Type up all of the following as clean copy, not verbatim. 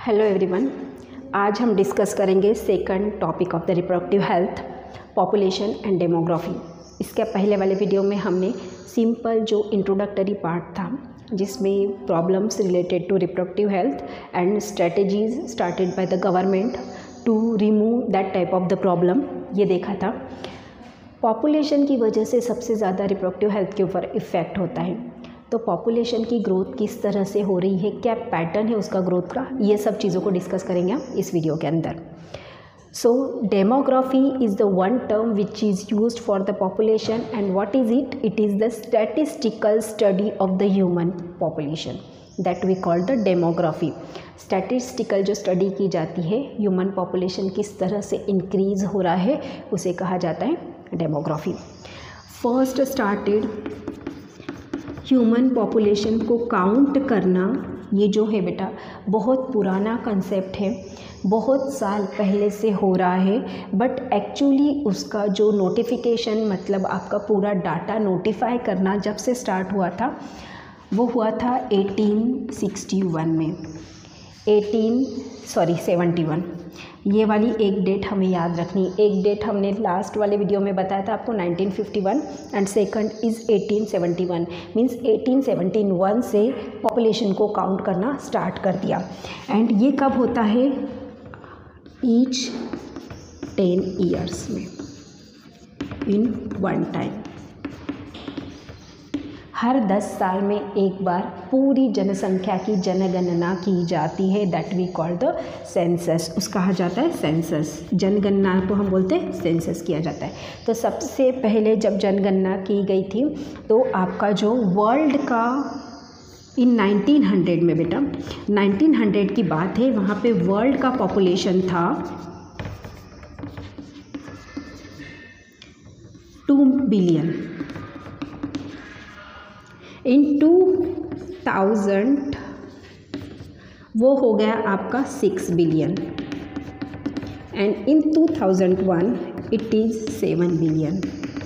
Hello everyone, आज हम discuss करेंगे second topic of the reproductive health, population and demography. इसके पहले वाले वीडियो में हमने सिंपल जो इंट्रोडक्टरी पार्ट था जिसमें problems related to reproductive health and strategies started by the government to remove that type of the problem ये देखा था। पॉपुलेशन की वजह से सबसे ज़्यादा रिप्रोडक्टिव हेल्थ के ऊपर इफ़ेक्ट होता है। तो पॉपुलेशन की ग्रोथ किस तरह से हो रही है, क्या पैटर्न है उसका ग्रोथ का, ये सब चीज़ों को डिस्कस करेंगे हम इस वीडियो के अंदर। So demography is the one term which is used for the population and what is it? It is the statistical study of the human population that we call the demography. Statistical जो study की जाती है human population किस तरह से increase हो रहा है उसे कहा जाता है demography. First started human population को काउंट करना, ये जो है बेटा बहुत पुराना कंसेप्ट है, बहुत साल पहले से हो रहा है, बट एक्चुअली उसका जो नोटिफिकेशन मतलब आपका पूरा डाटा नोटिफाई करना जब से स्टार्ट हुआ था वो हुआ था 1861 में, 71। ये वाली एक डेट हमें याद रखनी। एक डेट हमने लास्ट वाले वीडियो में बताया था आपको 1951 एंड सेकंड इज़ 1871। मींस 1871 से पॉपुलेशन को काउंट करना स्टार्ट कर दिया। एंड ये कब होता है? ईच 10 ईयर्स में, इन वन टाइम। हर 10 साल में एक बार पूरी जनसंख्या की जनगणना की जाती है, that we call the census. उसका कहा जाता है सेंसस। जनगणना को हम बोलते हैं सेंसस किया जाता है। तो सबसे पहले जब जनगणना की गई थी तो आपका जो वर्ल्ड का इन 1900 में बेटा 1900 की बात है, वहाँ पे वर्ल्ड का पॉपुलेशन था 2 बिलियन। इन 2000 वो हो गया आपका 6 billion and in 2001 it is 7 billion.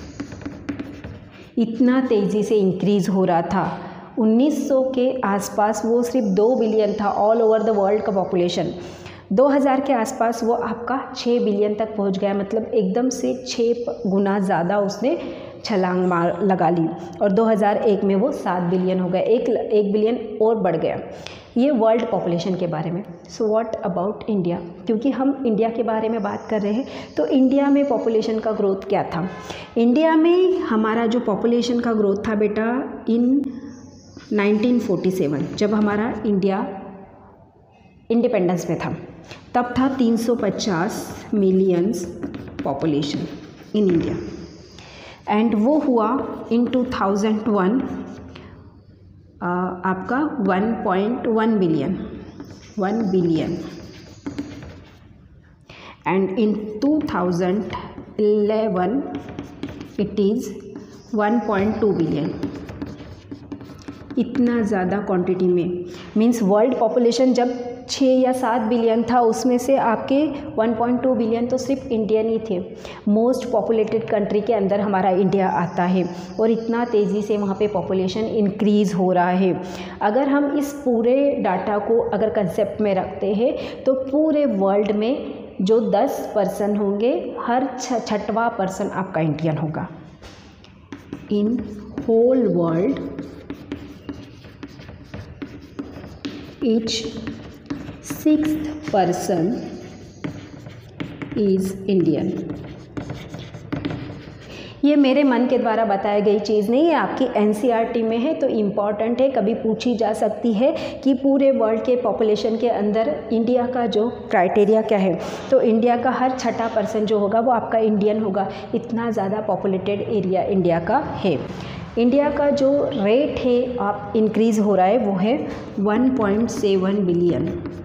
इतना तेज़ी से इंक्रीज़ हो रहा था। 1900 के आसपास वो सिर्फ 2 बिलियन था ऑल ओवर द वर्ल्ड का पॉपुलेशन। 2000 के आसपास वो आपका 6 बिलियन तक पहुंच गया, मतलब एकदम से 6 गुना ज़्यादा उसने छलांग मार लगा ली। और 2001 में वो 7 बिलियन हो गया, एक बिलियन और बढ़ गया। ये वर्ल्ड पॉपुलेशन के बारे में। So what about India? क्योंकि हम इंडिया के बारे में बात कर रहे हैं, तो इंडिया में पॉपुलेशन का ग्रोथ क्या था? इंडिया में हमारा जो पॉपुलेशन का ग्रोथ था बेटा इन 1947 जब हमारा इंडिया इंडिपेंडेंस में था, तब था 350 millions population in India. And वो हुआ इन 2001 आपका 1.1 billion, 1 billion. And in 2011 it is 1.2 billion. इतना ज़्यादा क्वांटिटी में, मींस वर्ल्ड पॉपुलेशन जब 6 या 7 बिलियन था उसमें से आपके 1.2 बिलियन तो सिर्फ इंडियन ही थे। मोस्ट पॉपुलेटेड कंट्री के अंदर हमारा इंडिया आता है और इतना तेज़ी से वहाँ पे पॉपुलेशन इंक्रीज़ हो रहा है। अगर हम इस पूरे डाटा को अगर कंसेप्ट में रखते हैं तो पूरे वर्ल्ड में जो 10 पर्सन होंगे, हर 6वां पर्सन आपका इंडियन होगा। In whole world each 6th person is Indian। ये मेरे मन के द्वारा बताई गई चीज़ नहीं है, आपकी NCERT में है तो इम्पॉर्टेंट है, कभी पूछी जा सकती है कि पूरे वर्ल्ड के पॉपुलेशन के अंदर इंडिया का जो क्राइटेरिया क्या है। तो इंडिया का हर 6वां पर्सन जो होगा वो आपका इंडियन होगा। इतना ज़्यादा पॉपुलेटेड एरिया इंडिया का है। इंडिया का जो रेट है आप इंक्रीज़ हो रहा है वो है 1.7 बिलियन।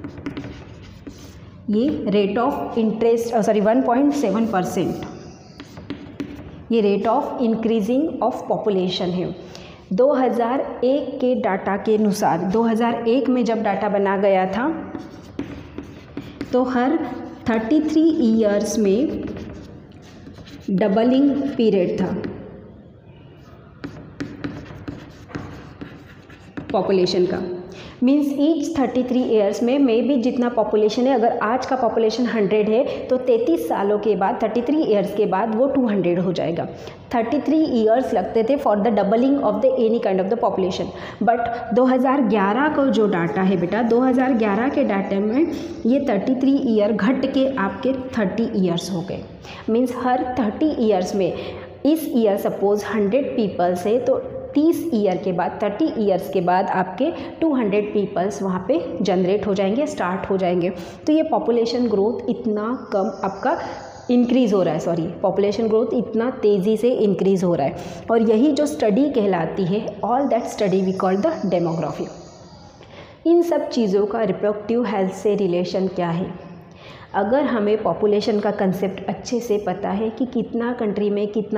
ये रेट ऑफ इंटरेस्ट 1.7%। ये rate of increasing of population है। 2001 के डाटा के अनुसार, 2001 में जब डाटा बना गया था तो हर 33 ईयर्स में डबलिंग पीरियड था पॉपुलेशन का। मीन्स ईच 33 ईयर्स में मे बी जितना पॉपुलेशन है, अगर आज का पॉपुलेशन 100 है तो 33 सालों के बाद 33 ईयर्स के बाद वो 200 हो जाएगा। 33 ईयर्स लगते थे for the doubling of the any kind of the population. But 2011 को जो डाटा है बेटा, 2011 के डाटा में ये 33 ईयर घट के आपके 30 ईयर्स हो गए। मीन्स हर 30 ईयर्स में, इस ईयर सपोज 100 पीपल्स है तो 30 ईयर के बाद, 30 ईयर्स के बाद आपके 200 पीपल्स वहाँ पे जनरेट हो जाएंगे, स्टार्ट हो जाएंगे। तो ये पॉपुलेशन ग्रोथ इतना कम आपका इंक्रीज़ हो रहा है, सॉरी पॉपुलेशन ग्रोथ इतना तेज़ी से इंक्रीज़ हो रहा है। और यही जो स्टडी कहलाती है, all that study we call the demography. इन सब चीज़ों का रिप्रोडक्टिव हेल्थ से रिलेशन क्या है? अगर हमें पॉपुलेशन का कंसेप्ट अच्छे से पता है कि कितना कंट्री में कितना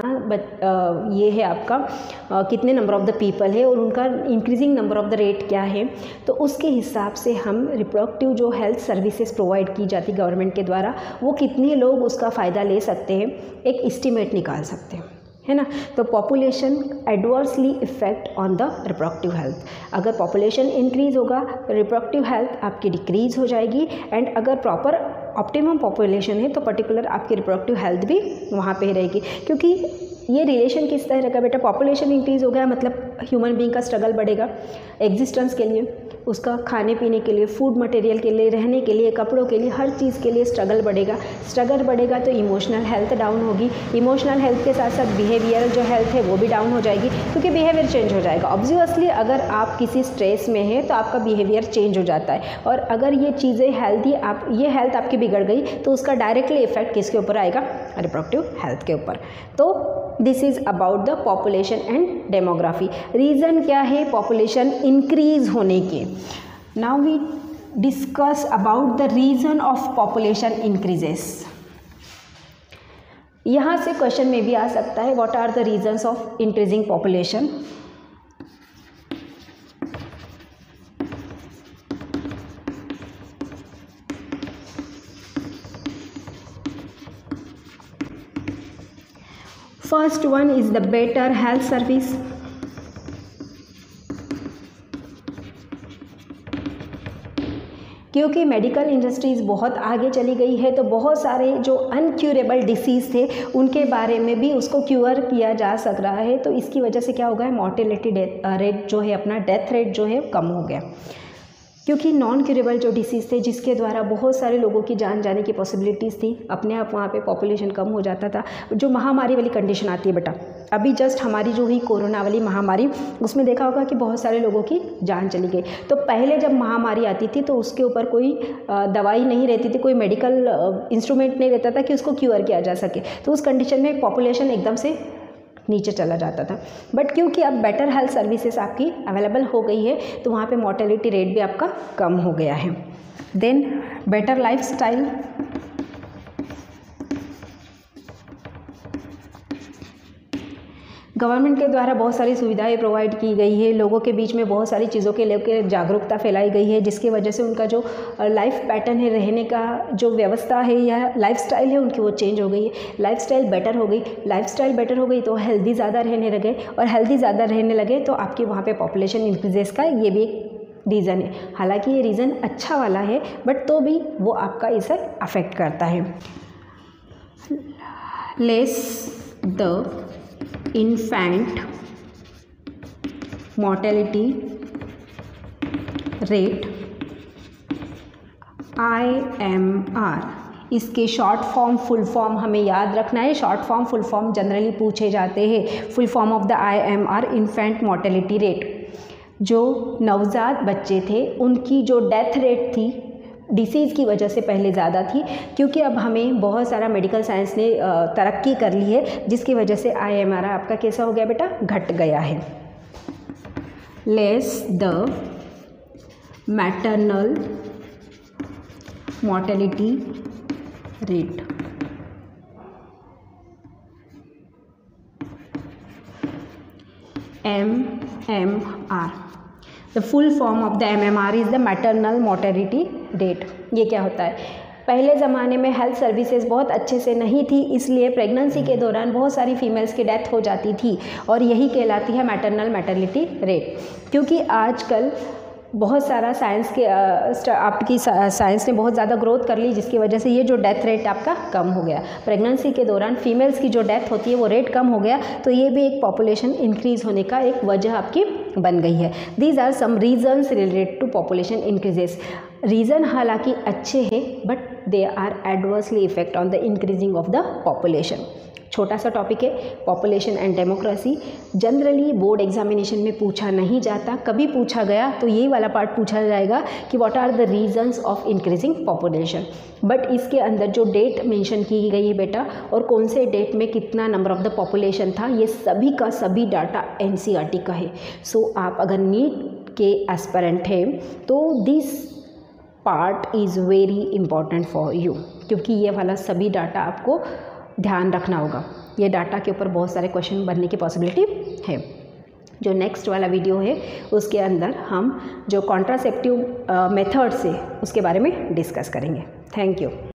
ये है आपका कितने नंबर ऑफ़ द पीपल है और उनका increasing number of the rate क्या है, तो उसके हिसाब से हम रिप्रोडक्टिव जो हेल्थ सर्विसेज प्रोवाइड की जाती गवर्नमेंट के द्वारा, वो कितने लोग उसका फ़ायदा ले सकते हैं, एक एस्टिमेट निकाल सकते हैं, है ना। तो population adversely effect on the reproductive health. अगर पॉपुलेशन इंक्रीज़ होगा, रिप्रोडक्टिव हेल्थ आपकी डिक्रीज़ हो जाएगी। एंड अगर प्रॉपर ऑप्टिमम पॉपुलेशन है तो पर्टिकुलर आपकी रिप्रोडक्टिव हेल्थ भी वहाँ पे रहेगी। क्योंकि ये रिलेशन किस तरह का बेटा, पॉपुलेशन इंक्रीज़ हो गया मतलब ह्यूमन बीइंग का स्ट्रगल बढ़ेगा एग्जिस्टेंस के लिए, उसका खाने पीने के लिए, फूड मटेरियल के लिए, रहने के लिए, कपड़ों के लिए, हर चीज़ के लिए स्ट्रगल बढ़ेगा। स्ट्रगल बढ़ेगा तो इमोशनल हेल्थ डाउन होगी। इमोशनल हेल्थ के साथ साथ बिहेवियरल जो हेल्थ है वो भी डाउन हो जाएगी, क्योंकि बिहेवियर चेंज हो जाएगा। ऑब्वियसली अगर आप किसी स्ट्रेस में हैं तो आपका बिहेवियर चेंज हो जाता है। और अगर ये चीज़ें हेल्थी ये हेल्थ आपकी बिगड़ गई तो उसका डायरेक्टली इफेक्ट किसके ऊपर आएगा? रिप्रोडक्टिव हेल्थ के ऊपर। तो this is about the population and demography. Reason क्या है पॉपुलेशन इंक्रीज होने के? Now we discuss about the reason of population increases. यहाँ से क्वेश्चन में भी आ सकता है, what are the reasons of increasing population? First one is the better health service. क्योंकि मेडिकल इंडस्ट्रीज़ बहुत आगे चली गई है तो बहुत सारे जो अनक्यूरेबल डिसीज़ थे उनके बारे में भी उसको क्यूर किया जा सक रहा है। तो इसकी वजह से क्या हो गया, मॉर्टेलिटी रेट जो है अपना, डेथ रेट जो है कम हो गया। क्योंकि नॉन क्यूरेबल जो डिसीज़ थे जिसके द्वारा बहुत सारे लोगों की जान जाने की पॉसिबिलिटीज़ थी, अपने आप वहाँ पे पॉपुलेशन कम हो जाता था। जो महामारी वाली कंडीशन आती है बेटा, अभी जस्ट हमारी जो हुई कोरोना वाली महामारी, उसमें देखा होगा कि बहुत सारे लोगों की जान चली गई। तो पहले जब महामारी आती थी तो उसके ऊपर कोई दवाई नहीं रहती थी, कोई मेडिकल इंस्ट्रूमेंट नहीं रहता था कि उसको क्यूर किया जा सके। तो उस कंडीशन में पॉपुलेशन एकदम से नीचे चला जाता था। बट क्योंकि अब बेटर हेल्थ सर्विसेज आपकी अवेलेबल हो गई है तो वहाँ पे मॉर्टेलिटी रेट भी आपका कम हो गया है। देन बेटर लाइफस्टाइल, गवर्नमेंट के द्वारा बहुत सारी सुविधाएं प्रोवाइड की गई है, लोगों के बीच में बहुत सारी चीज़ों के लेकर जागरूकता फैलाई गई है, जिसकी वजह से उनका जो लाइफ पैटर्न है, रहने का जो व्यवस्था है या लाइफस्टाइल है उनकी, वो चेंज हो गई है। लाइफस्टाइल बेटर हो गई, लाइफस्टाइल बेटर हो गई तो हेल्दी ज़्यादा रहने लगे, और हेल्दी ज़्यादा रहने लगे तो आपके वहाँ पर पॉपुलेशन इंक्रीजेस का ये भी एक रीज़न है। हालांकि ये रीज़न अच्छा वाला है बट तो भी वो आपका इसे अफेक्ट करता है। Less the infant mortality rate IMR, इसके शॉर्ट फॉर्म फुल फॉर्म हमें याद रखना है। Short form full form generally पूछे जाते हैं। Full form of the IMR infant mortality rate, जो नवजात बच्चे थे उनकी जो डेथ रेट थी डिसीज़ की वजह से पहले ज़्यादा थी, क्योंकि अब हमें बहुत सारा मेडिकल साइंस ने तरक्की कर ली है, जिसकी वजह से IMR आपका कैसा हो गया बेटा, घट गया है। Less the maternal mortality rate, MMR, the full form of the MMR is the maternal mortality rate. ये क्या होता है, पहले ज़माने में हेल्थ सर्विसेज बहुत अच्छे से नहीं थी, इसलिए प्रेगनेंसी के दौरान बहुत सारी फीमेल्स की डेथ हो जाती थी, और यही कहलाती है मैटरनल मॉर्टेलिटी रेट। क्योंकि आजकल बहुत सारा साइंस के आपकी साइंस ने बहुत ज़्यादा ग्रोथ कर ली, जिसकी वजह से ये जो डेथ रेट आपका कम हो गया। प्रेगनेंसी के दौरान फीमेल्स की जो डेथ होती है वो रेट कम हो गया, तो ये भी एक पॉपुलेशन इंक्रीज़ होने का एक वजह आपकी बन गई है। These are some reasons related to population increases. Reason हालांकि अच्छे हैं but they are adversely effect on the increasing of the population. छोटा सा टॉपिक है population and democracy. Generally board examination में पूछा नहीं जाता, कभी पूछा गया तो यही वाला पार्ट पूछा जाएगा कि what are the reasons of increasing population. But इसके अंदर जो डेट मेंशन की गई है बेटा, और कौन से डेट में कितना नंबर ऑफ द पॉपुलेशन था, ये सभी का सभी डाटा NCERT का है। सो आप अगर नीट के एस्पिरेंट हैं तो this part is very important for you, क्योंकि ये वाला सभी डाटा आपको ध्यान रखना होगा। ये डाटा के ऊपर बहुत सारे क्वेश्चन बनने की पॉसिबिलिटी है। जो नेक्स्ट वाला वीडियो है उसके अंदर हम जो कॉन्ट्रासेप्टिव मेथड्स है उसके बारे में डिस्कस करेंगे। Thank you.